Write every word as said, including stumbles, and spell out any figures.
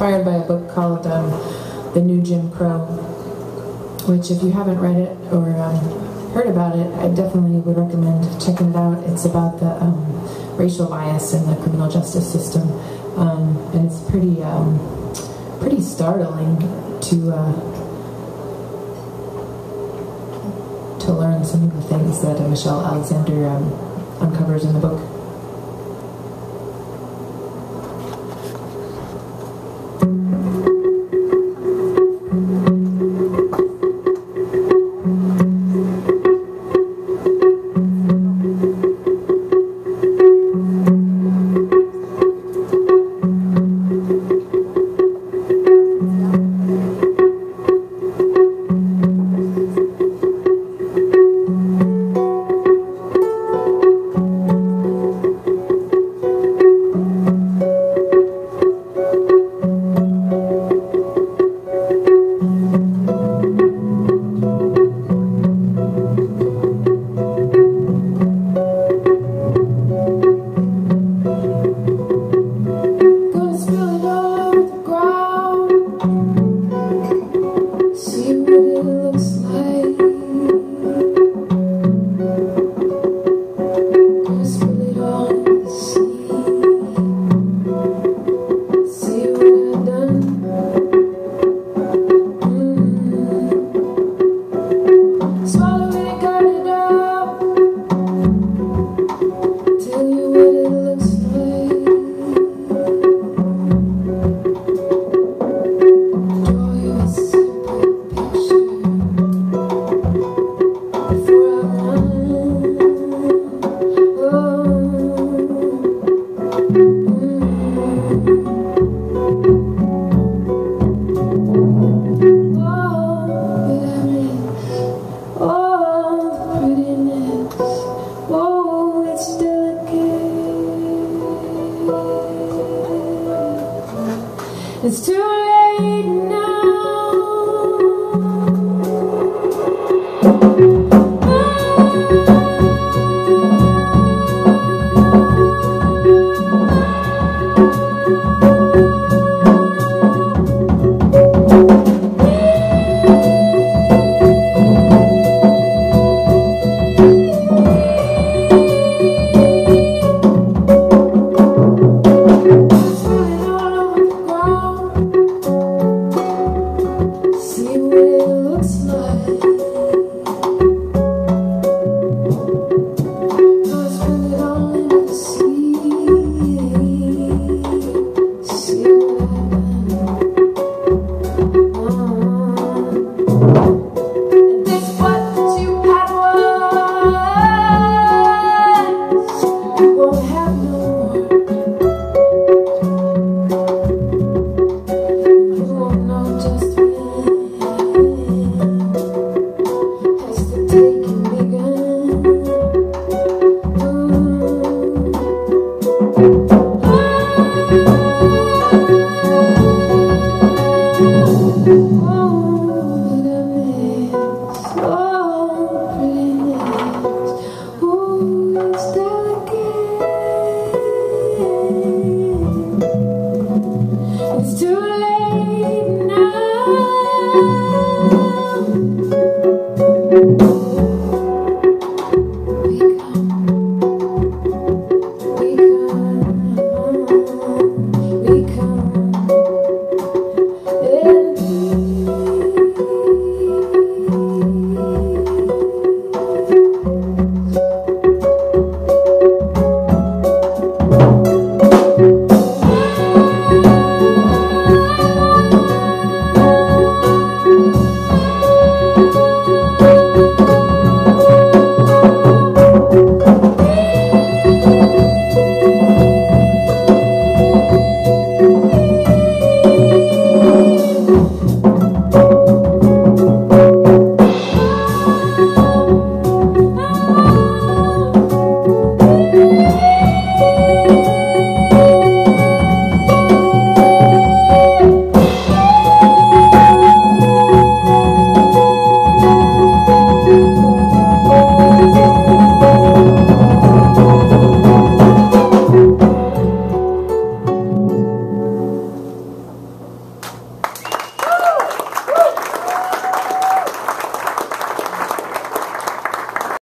inspired by a book called um, The New Jim Crow, which if you haven't read it or um, heard about it, I definitely would recommend checking it out. It's about the um, racial bias in the criminal justice system, um, and it's pretty um, pretty startling to uh, to learn some of the things that uh, Michelle Alexander um, uncovers in the book. It's too late now. It's too late.